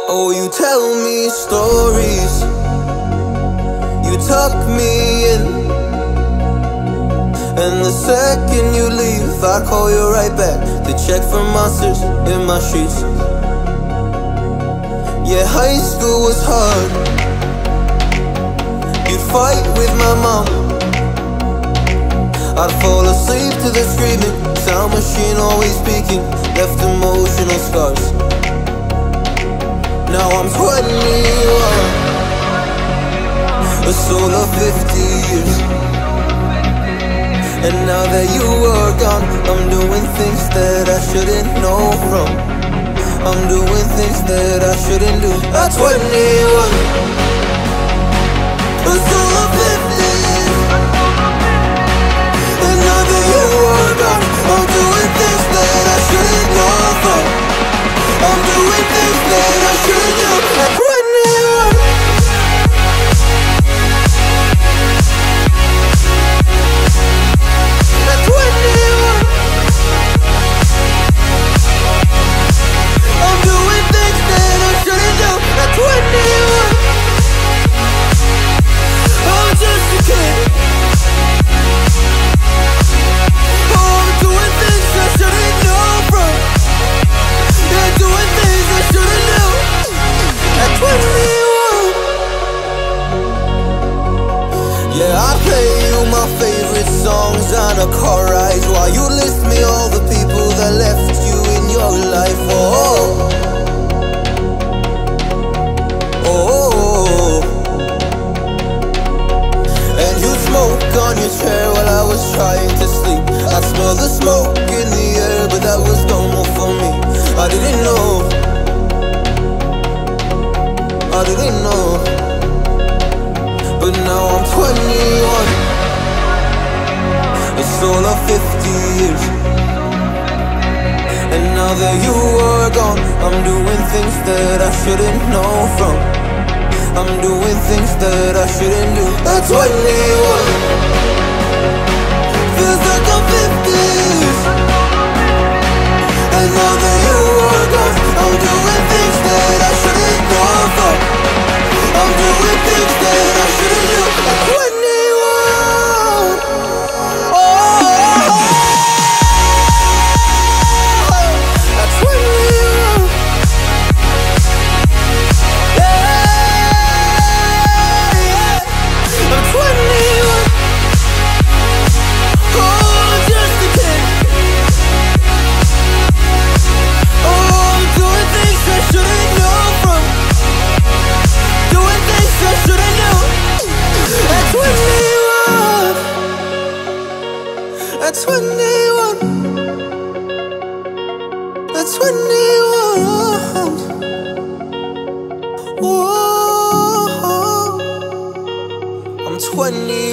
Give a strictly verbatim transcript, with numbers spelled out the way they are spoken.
Oh, you tell me stories, you tuck me in, and the second you leave, I call you right back to check for monsters in my sheets. Yeah, high school was hard. You'd fight with my mom, I'd fall asleep to the screaming, sound machine always speaking, left emotional scars. Now I'm twenty-one, a soul of fifty years. And now that you are gone, I'm doing things that I shouldn't know from. I'm doing things that I shouldn't do. At twenty-one, a soul of fifty years. And now that you are gone, I'm doing things that I shouldn't know from. I'm doing things that I shouldn't do. At twenty-one, at twenty-one, I'm doing things that I shouldn't do. At twenty-one, I'm just a kid. Oh, I'm doing things I shouldn't know from. Yeah, doing things I shouldn't know. At twenty-one, yeah, I play you my favorite songs on a car ride while you list me all the people that left you in your life. Oh, oh, and you smoke on your chair while I was trying to sleep. I smell the smoke in the air, but that was normal for me. I didn't know, I didn't know. But now I'm twenty-one, a soul of fifty years. And now that you are gone, I'm doing things that I shouldn't know from. I'm doing things that I shouldn't do. At twenty-one, feels like I'm fifty years. And now that you are gone, I'm doing things that I shouldn't know from. I'm doing things that I shouldn't do. At twenty-one, oh, at twenty-one, yeah, yeah. I'm twenty-one, oh, I'm just a kid. Oh, I'm doing things I shouldn't know from. Doing things I shouldn't know. At twenty-one, at twenty-one, at twenty-one, oh, I'm twenty.